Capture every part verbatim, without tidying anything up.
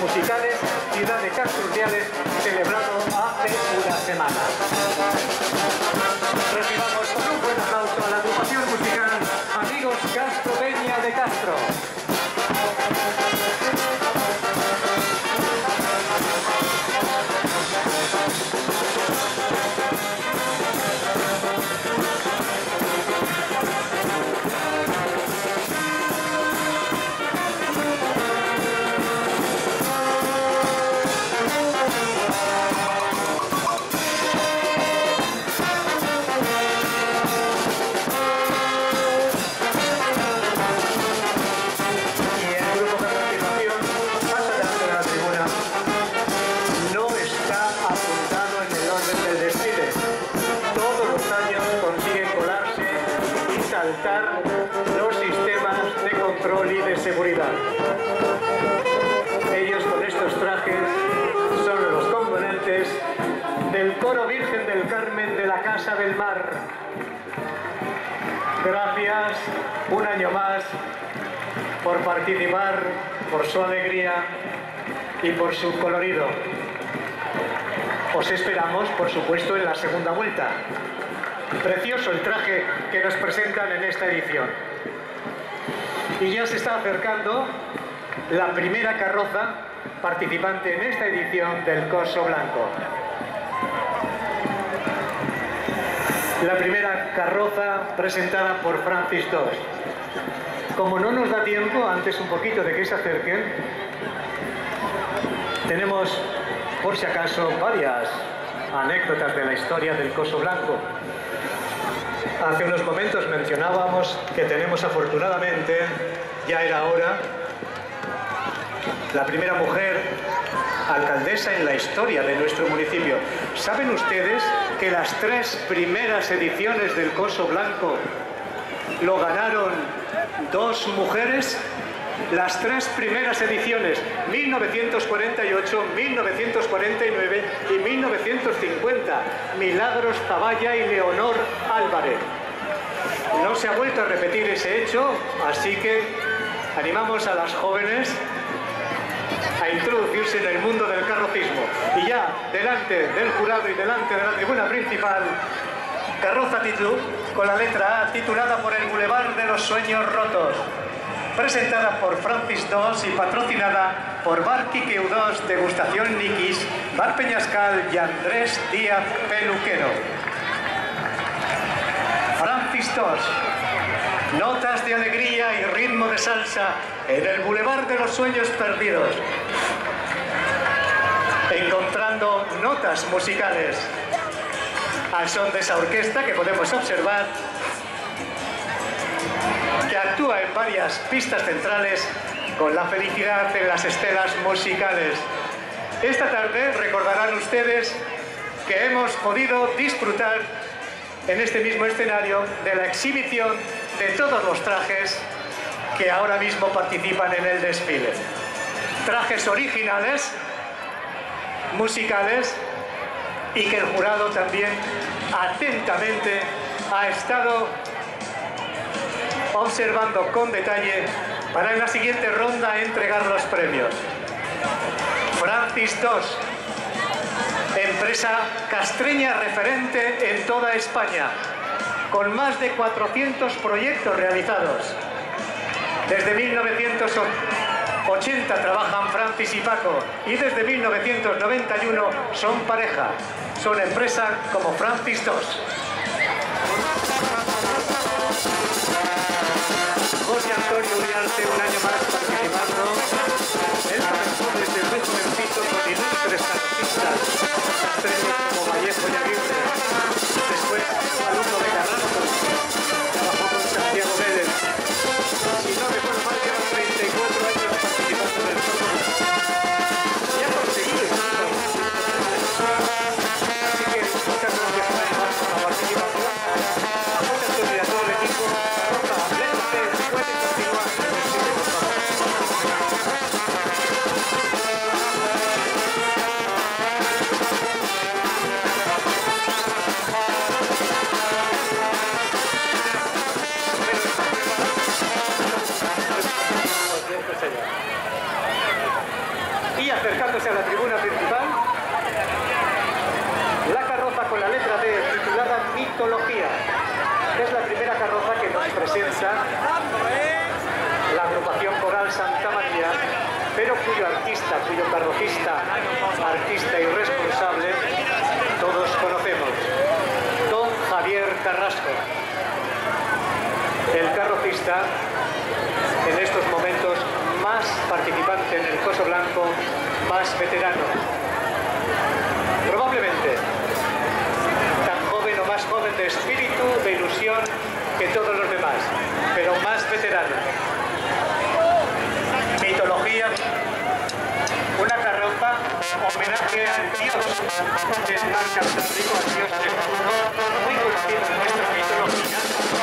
musicales Ciudad de Castro Urdiales, celebrado hace una semana. Recibamos con un buen aplauso a la agrupación musical Amigos Castro Peña de Castro. Los sistemas de control y de seguridad. Ellos con estos trajes son los componentes del Coro Virgen del Carmen de la Casa del Mar. Gracias un año más por participar, por su alegría y por su colorido. Os esperamos, por supuesto, en la segunda vuelta. Precioso el traje que nos presentan en esta edición. Y ya se está acercando la primera carroza participante en esta edición del Corso Blanco. La primera carroza presentada por Francis Dos. Como no nos da tiempo, antes un poquito de que se acerquen, tenemos, por si acaso, varias anécdotas de la historia del Corso Blanco. Hace unos momentos mencionábamos que tenemos afortunadamente, ya era hora, la primera mujer alcaldesa en la historia de nuestro municipio. ¿Saben ustedes que las tres primeras ediciones del Corso Blanco lo ganaron dos mujeres? Las tres primeras ediciones, mil novecientos cuarenta y ocho, mil novecientos cuarenta y nueve y mil novecientos cincuenta, Milagros Zavalla y Leonor Álvarez. No se ha vuelto a repetir ese hecho, así que animamos a las jóvenes a introducirse en el mundo del carrocismo. Y ya, delante del jurado y delante de la tribuna principal, carroza Titlu, con la letra A, titulada por el Boulevard de los Sueños Rotos, presentada por Francis Dos y patrocinada por Bar Quique U dos, Degustación Nikis, Bar Peñascal y Andrés Díaz Peluquero. Francis Dos, notas de alegría y ritmo de salsa en el Boulevard de los Sueños Perdidos, encontrando notas musicales al son de esa orquesta que podemos observar, que actúa en varias pistas centrales con la felicidad en las estelas musicales. Esta tarde recordarán ustedes que hemos podido disfrutar en este mismo escenario de la exhibición de todos los trajes que ahora mismo participan en el desfile. Trajes originales, musicales, y que el jurado también atentamente ha estado observando con detalle para en la siguiente ronda entregar los premios. Francis Dos, empresa castreña referente en toda España, con más de cuatrocientos proyectos realizados. Desde mil novecientos ochenta trabajan Francis y Paco y desde mil novecientos noventa y uno son pareja. Son empresa como Francis Dos. José Antonio Uriarte, un año más participando. Él comenzó desde muy jovencito con ilustres carrocistas, castreños como Vallejo y Aguirre. Después, alumno de Carrasco, trabajó con Santiago Vélez. Si no recuerdo mal, llevan treinta y cuatro años participando en el Corso Blanco. Y ha conseguido esto. Así que muchas gracias una vez más por la participación. A José Antonio y a todo el equipo, Carroza, Lente, puede continuar. acercándose a la tribuna principal, la carroza con la letra D, titulada Mitología. Es la primera carroza que nos presenta la agrupación coral Santa María, pero cuyo artista, cuyo carrocista, artista y responsable, todos conocemos, don Javier Carrasco. El carrocista, en estos momentos, más participante en el Coso Blanco, más veterano. Probablemente tan joven o más joven de espíritu, de ilusión que todos los demás, pero más veterano. Mitología, una carroza, homenaje al dios del mar Cantábrico, al dios del mundo, muy conocido en nuestra mitología.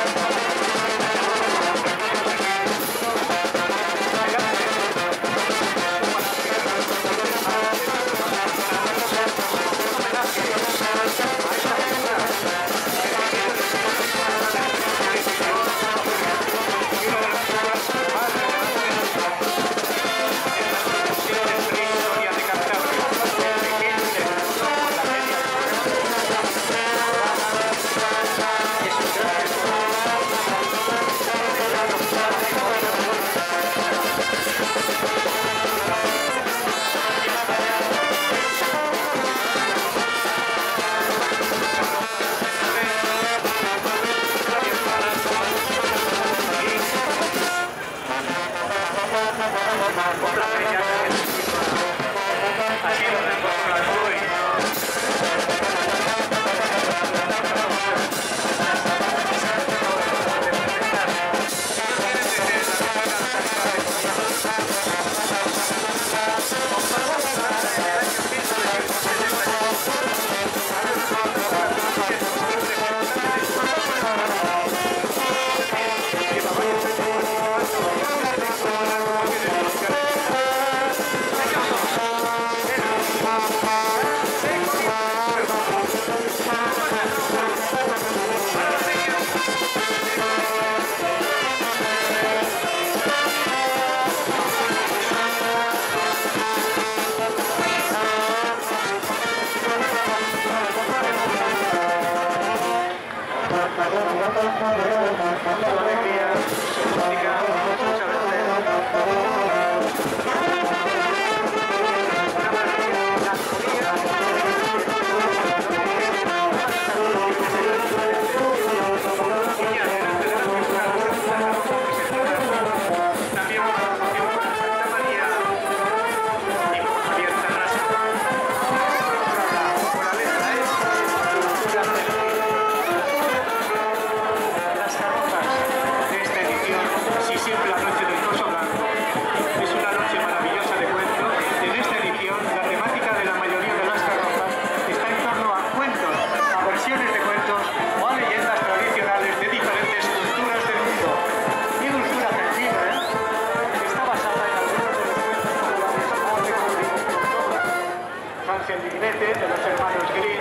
De los hermanos Grimm,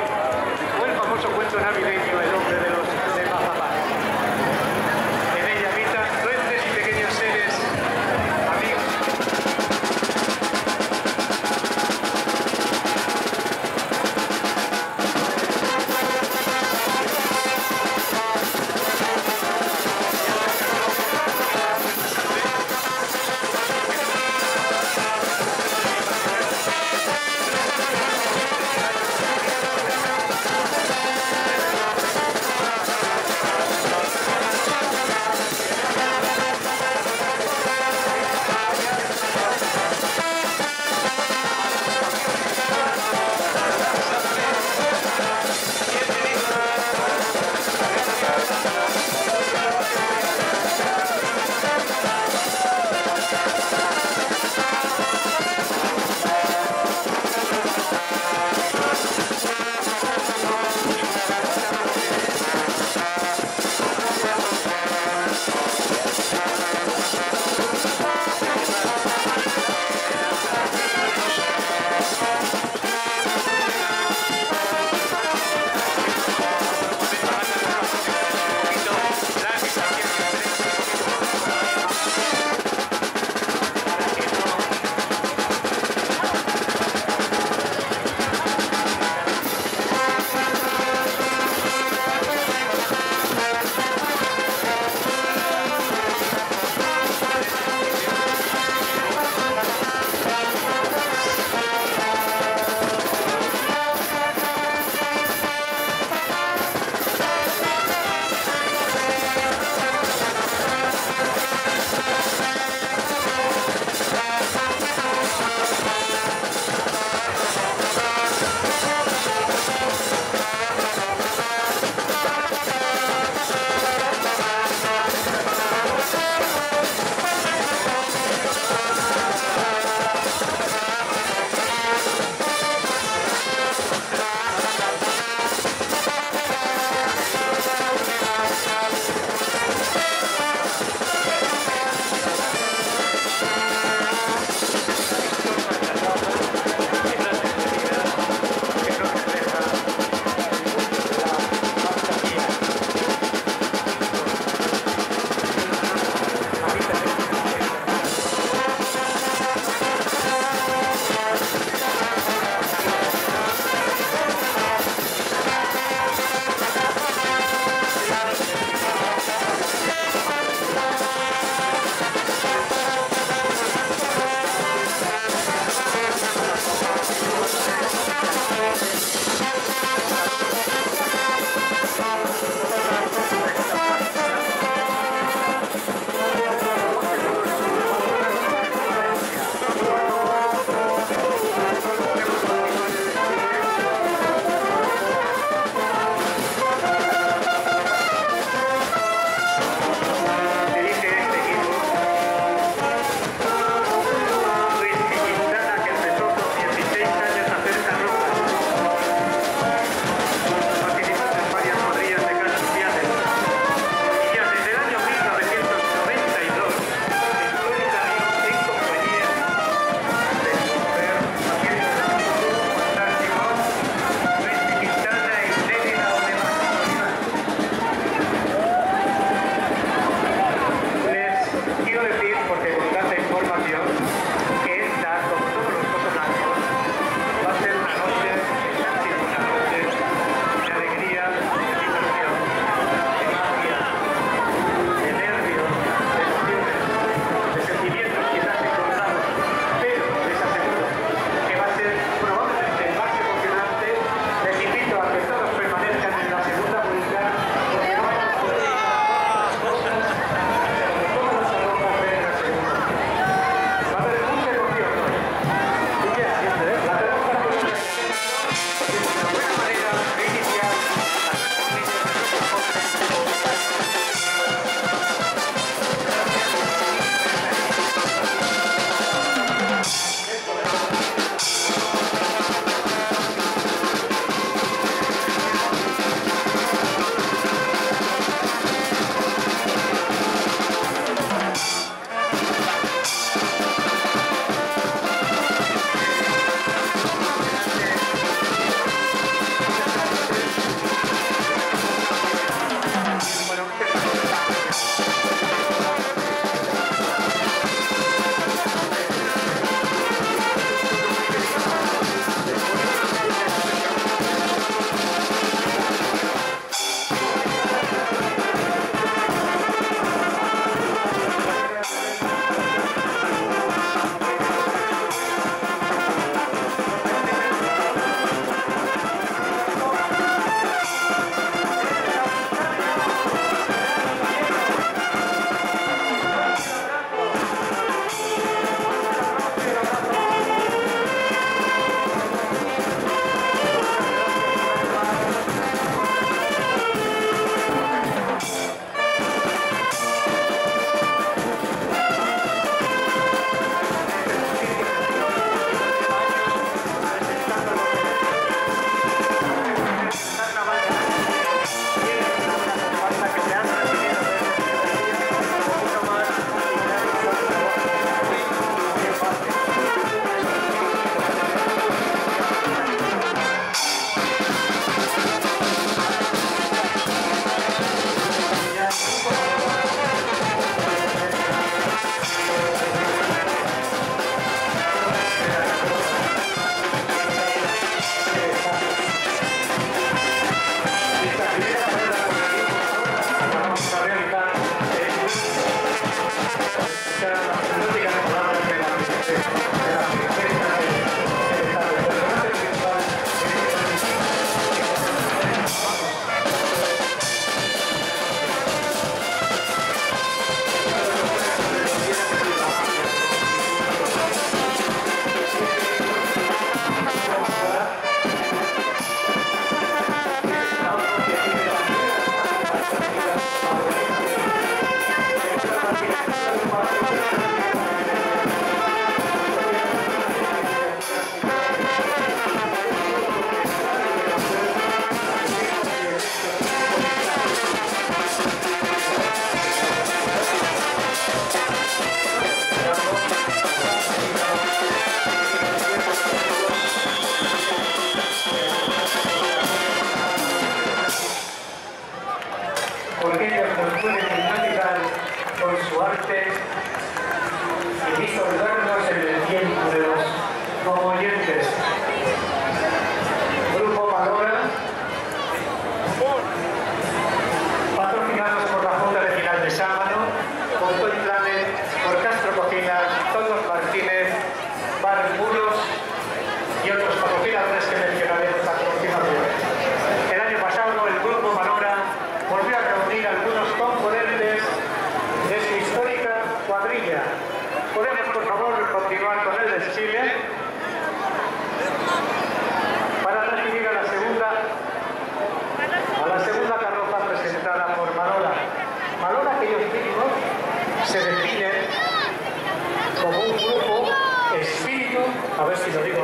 o el famoso cuento navideño El hombre de los de Mazapán. En ella habitan duendes y pequeños seres amigos.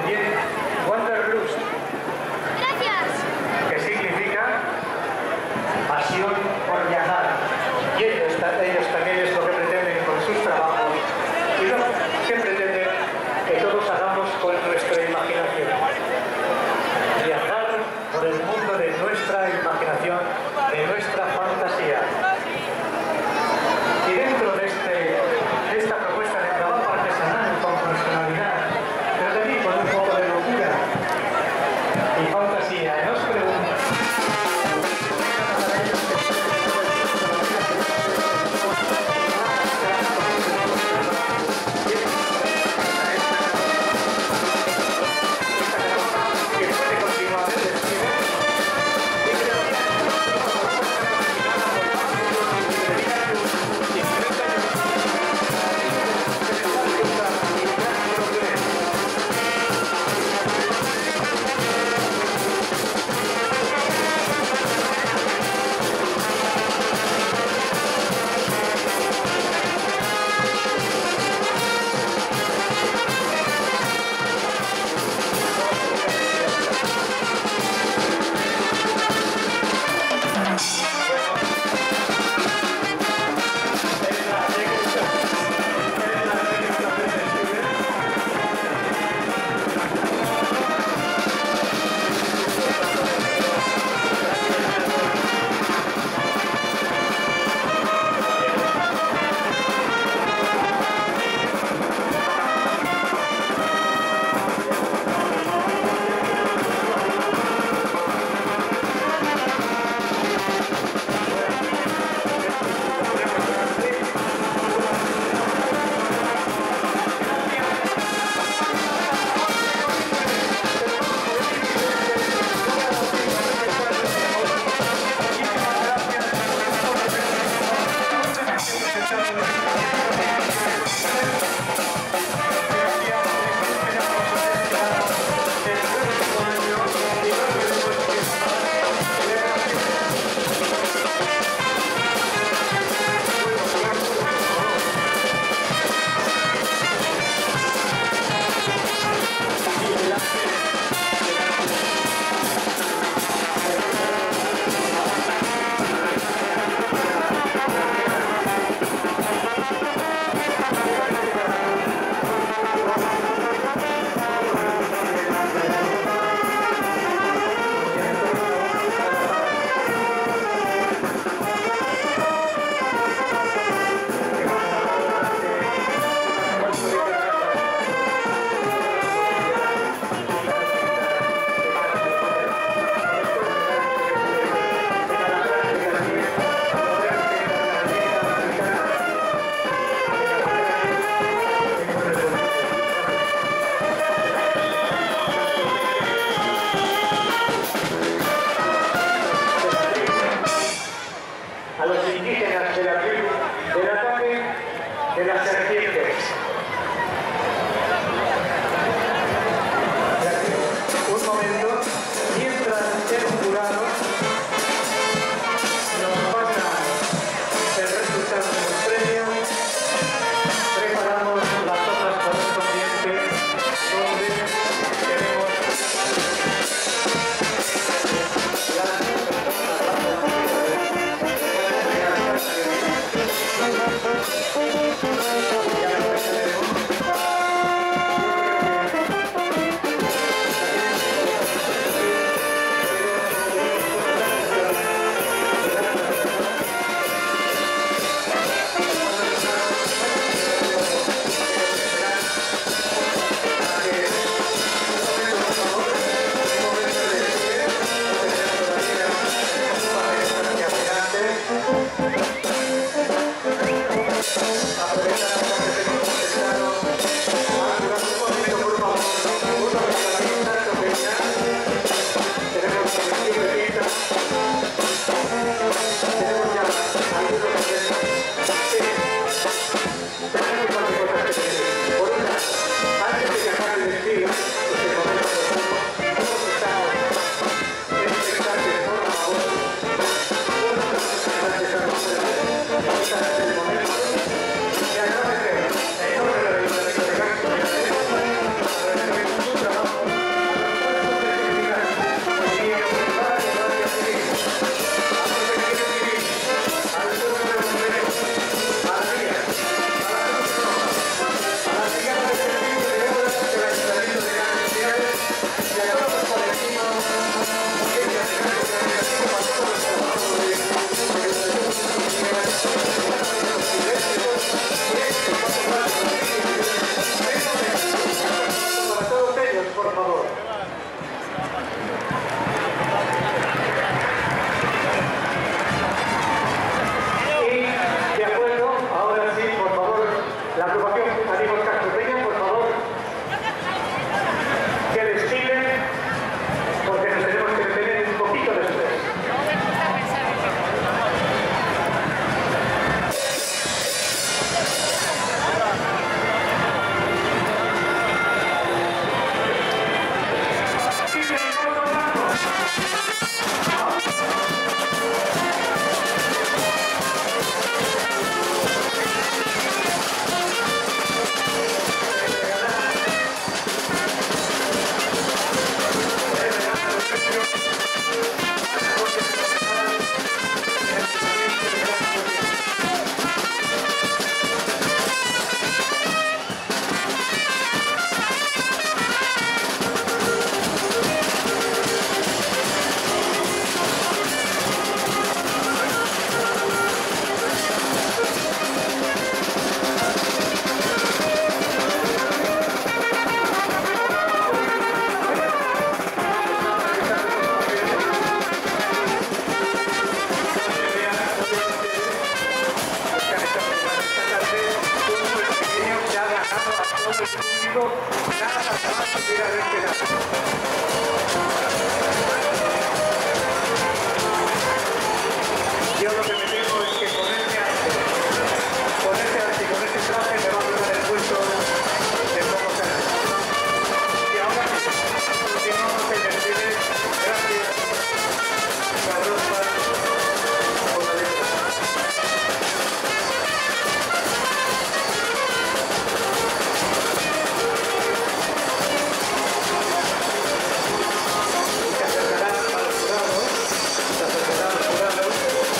Bien, Wanderlust, Gracias. que significa pasión por viajar. Y ellos, ellos también es lo que pretenden con sus trabajos. Y lo que pretenden que todos hagamos con nuestra imaginación. Viajar por el mundo de nuestra imaginación, de nuestra fantasía. Y dentro de, este, de esta propuesta de trabajo artesanal con personalidad, pero también con un poco de locura, Yo lo que me temo es que con este arte, con este arte y con este traje me va a ganar el puesto de poco ser. Y ahora continuamos el desfile. Gracias, Carroza, por la letra. Se acercará al jurado, se acercará al jurado.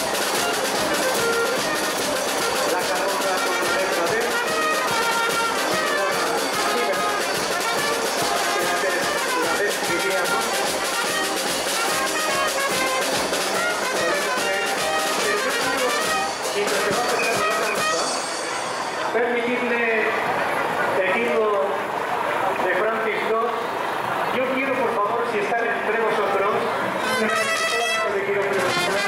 La carroza con letra D. La D diríamos. La letra C. Mientras se va acercando la carroza, permitidme, equipo de Francis dos, yo quiero, por favor, si están entre vosotros, solamente quiero preguntar.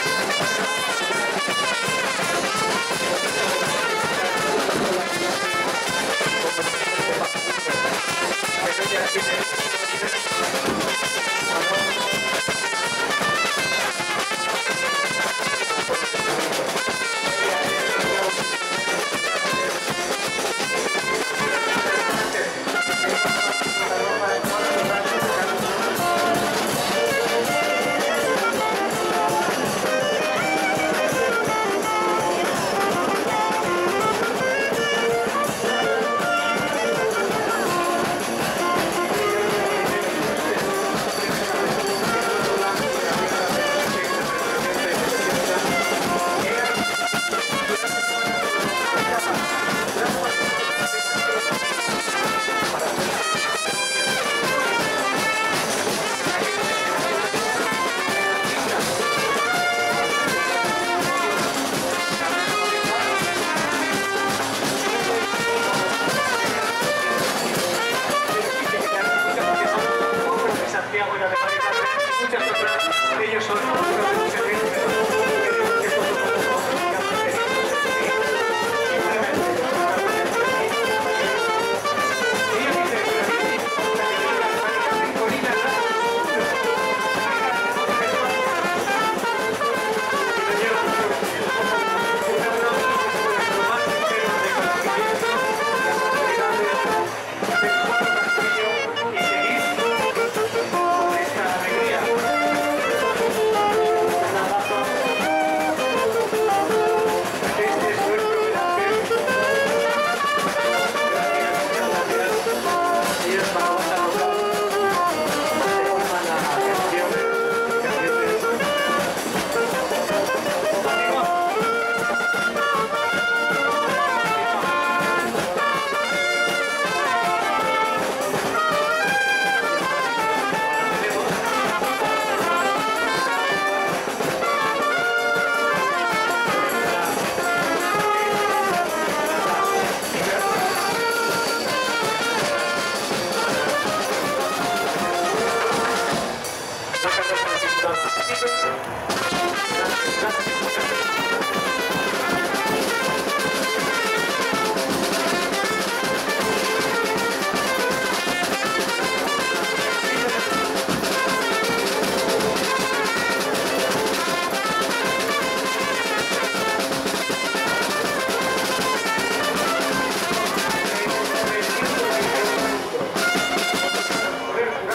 Muchas otras, ellos son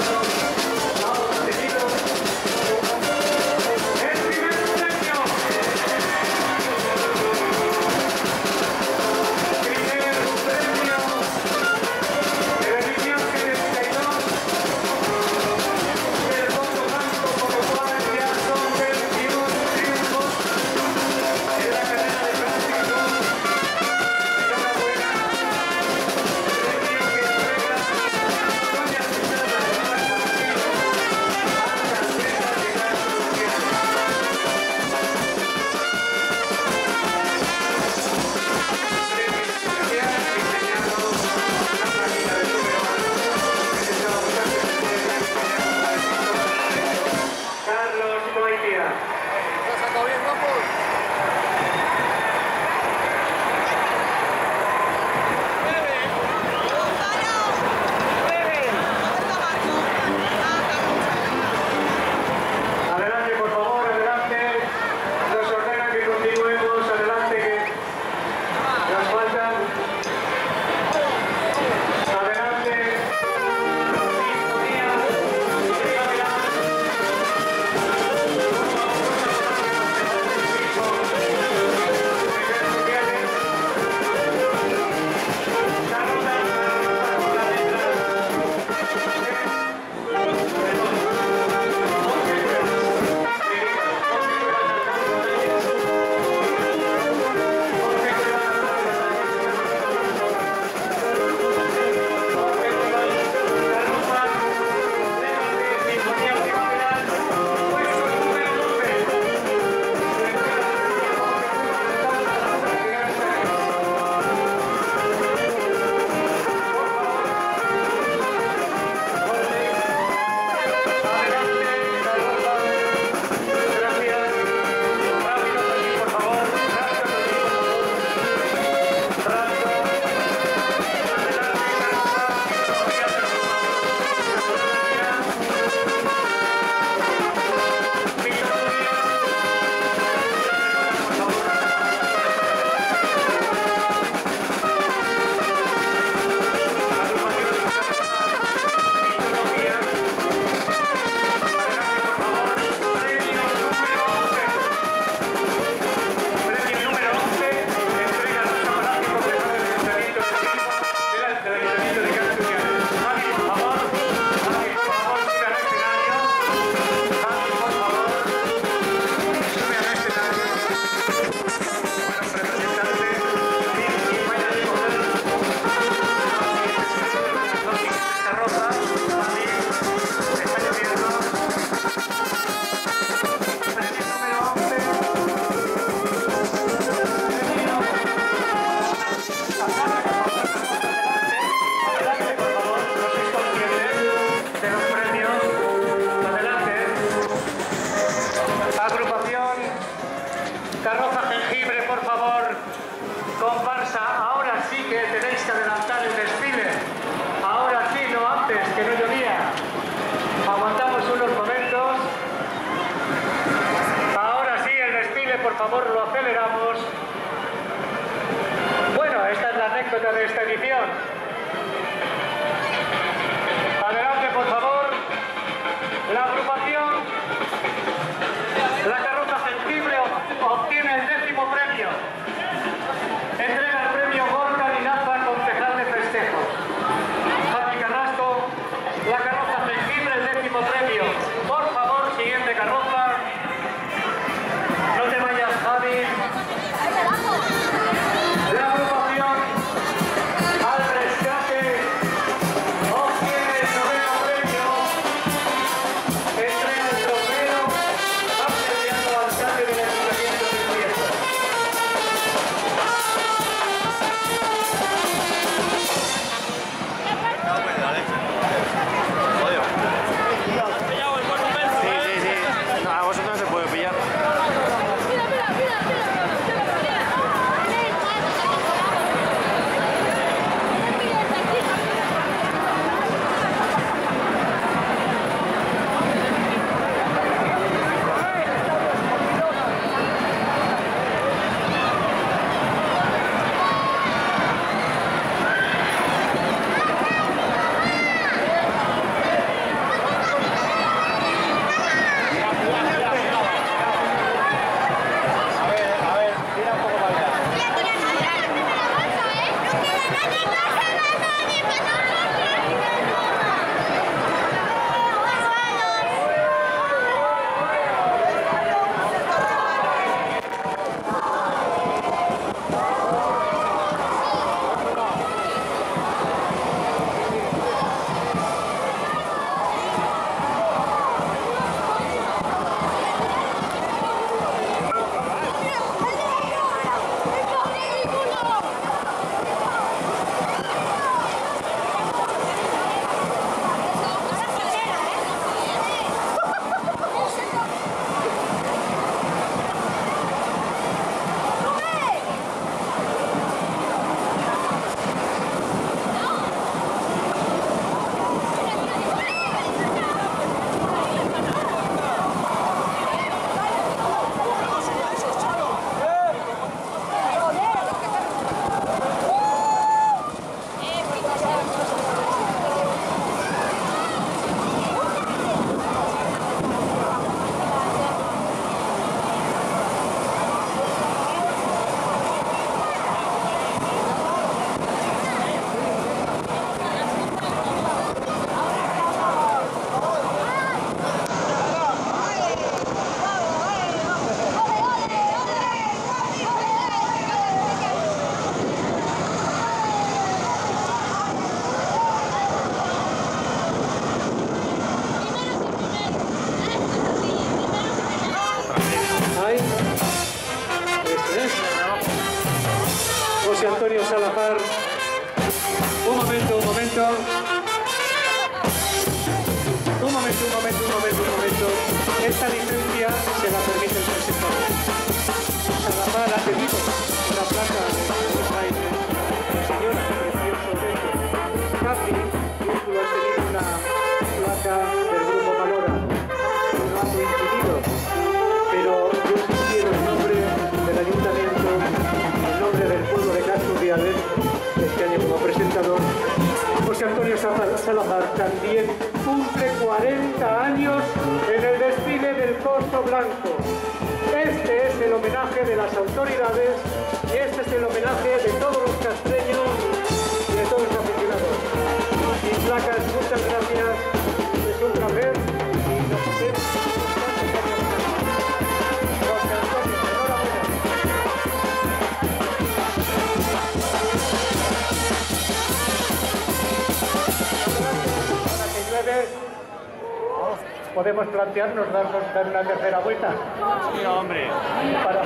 ¡el primer premio! favor lo aceleramos. Bueno, esta es la anécdota de esta edición. Adelante, por favor. La agrupación La Carroza Jengibre obtiene el décimo premio. Entrega el premio Gorka Linaza, concejal de festejos. Javi Carrasco, La Carroza Jengibre, el décimo premio. Por favor, siguiente carroza. No te vayas, Javi. La agrupación Al Rescate obtiene el noveno premio. Entrega el trofeo al candidato alcalde del Ayuntamiento de Prieto. Sí, sí, sí. No, a vosotros no se puede pillar. José Antonio Salazar. Un momento, un momento. Un momento, un momento, un momento, un momento. Esta licencia se la permite el presentador. Salazar ha pedido una placa de baile. Señora, precioso de Capi, Círculo ha tenido una placa del Grupo Valora. No ha coincidido. Pero yo sí quiero el nombre del Ayuntamiento, el nombre del pueblo de Castro Urdiales, este año como presentador. José Antonio Salazar también cumple cuarenta años en el desfile del Corso Blanco. Este es el homenaje de las autoridades y este es el homenaje de todos los castreños y de todos los aficionados. Sin placas, muchas gracias, es un placer y nos vemos. José Antonio, enhorabuena. Podemos plantearnos darnos dar una tercera vuelta. Sí, hombre. Para...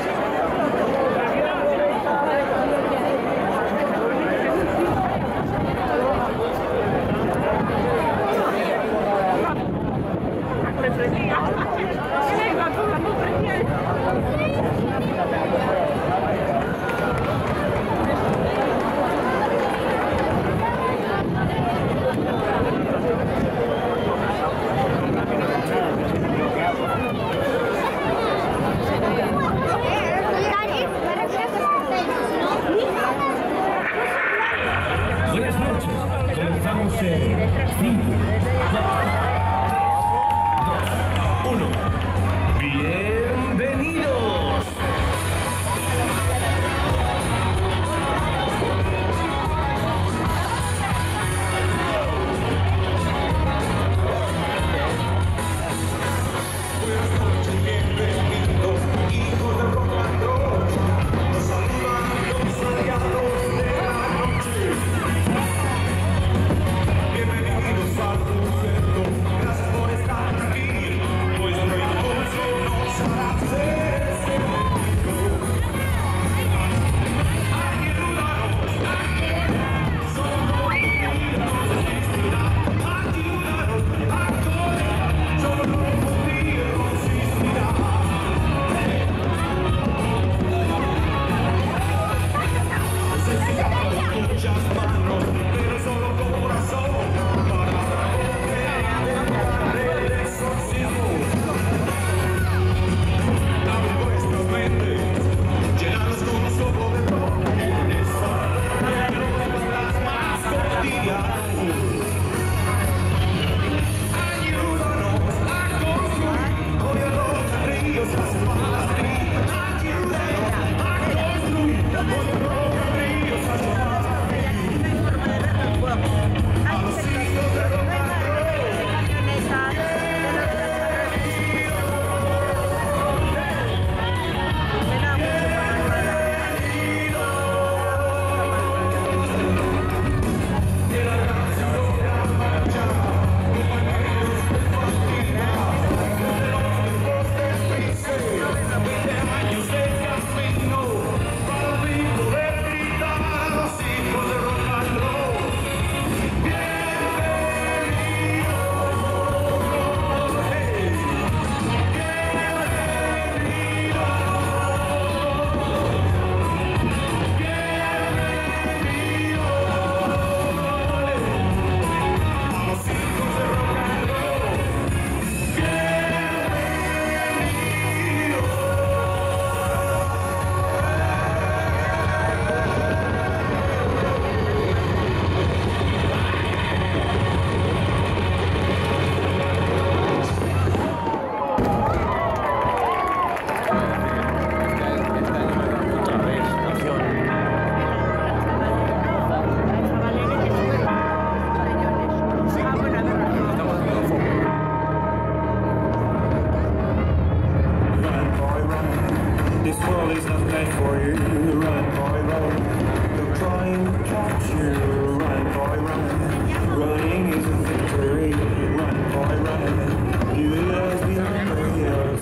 world is not meant for you. Run, boy, run. They'll try and catch you. Run, boy, run. Running is a victory. Run, boy, run. You will always be hungry, yes.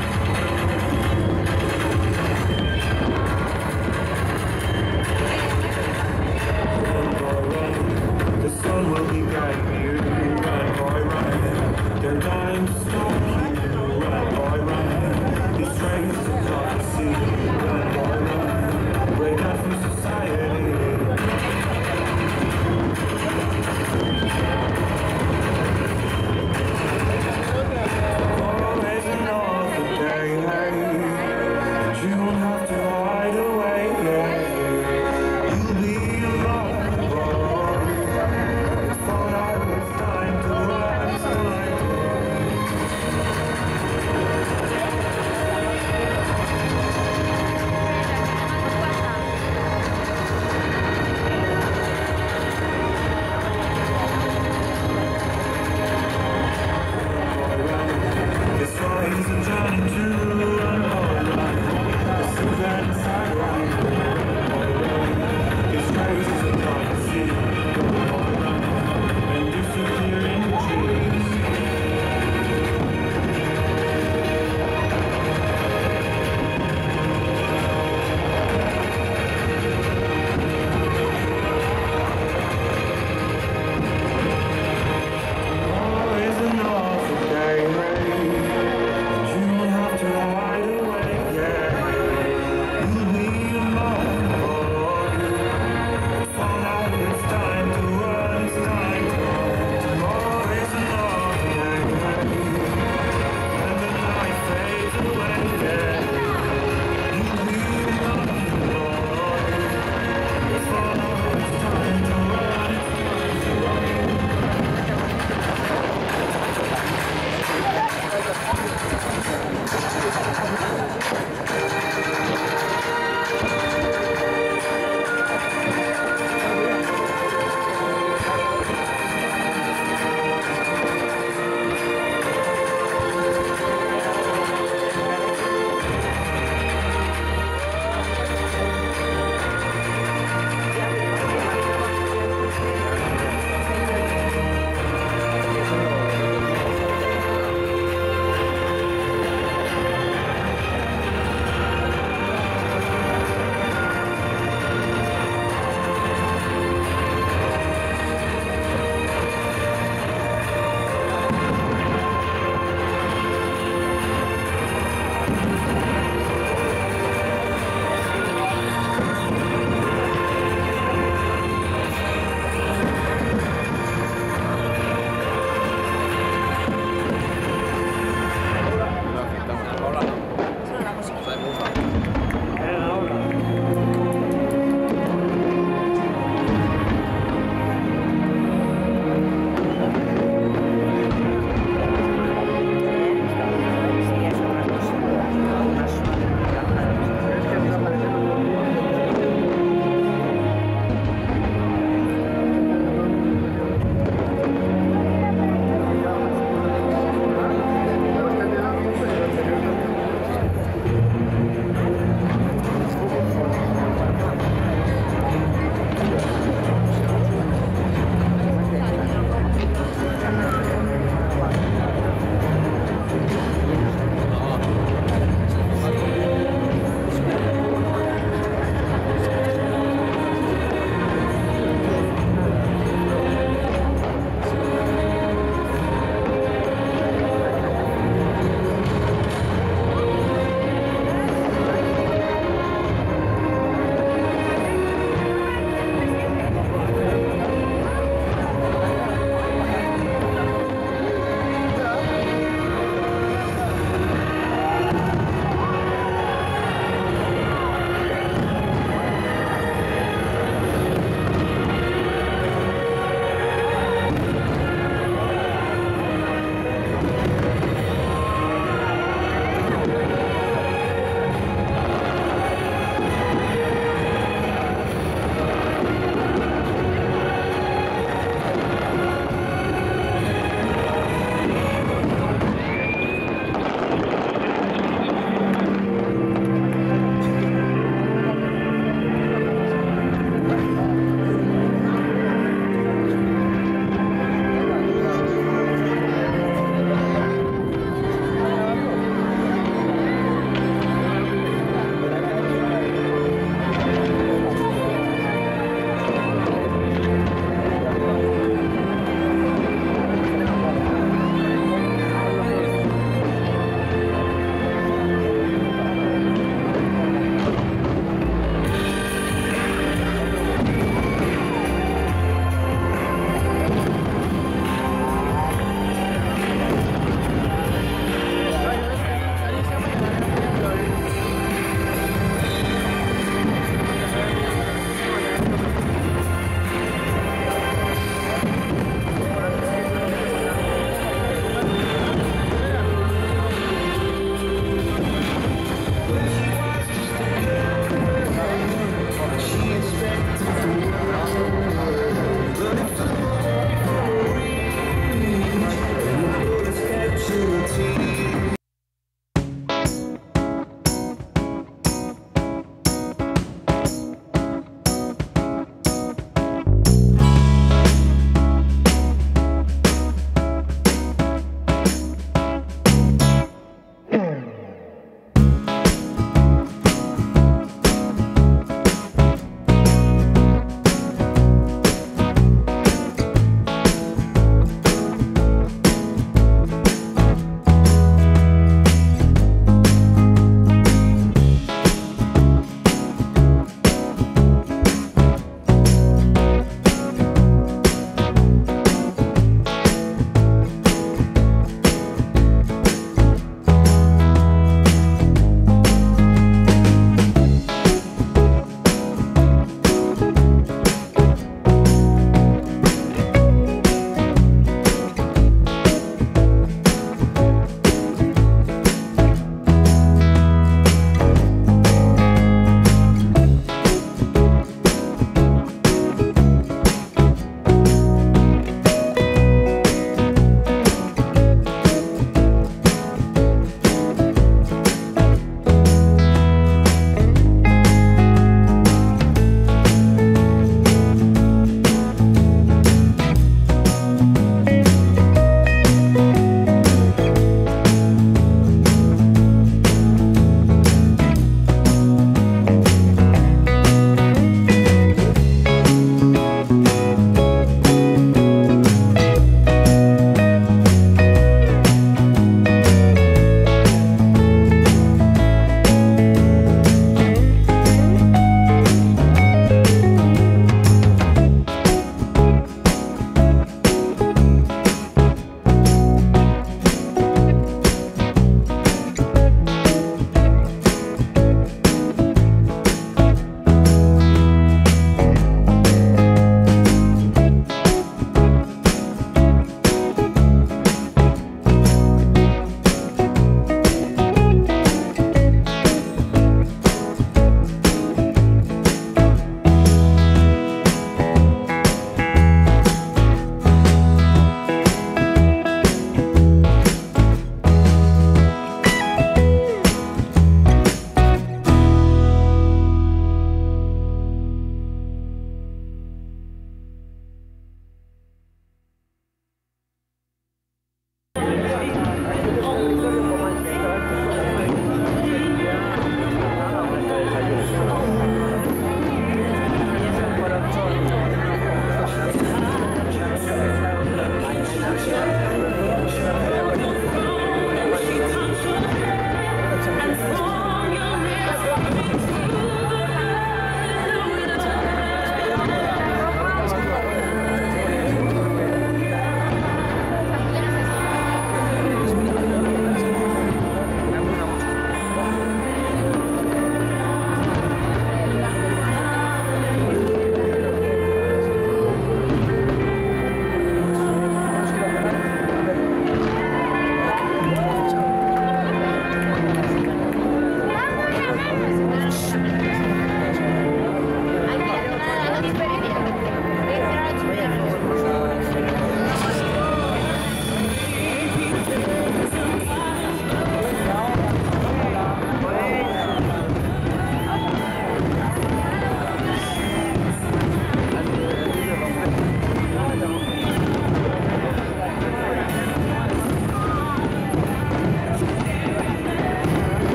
Run, boy, run. The sun will be guiding you. Run, boy, run. Their time to stop you. Run, boy, run. These trains are not to see.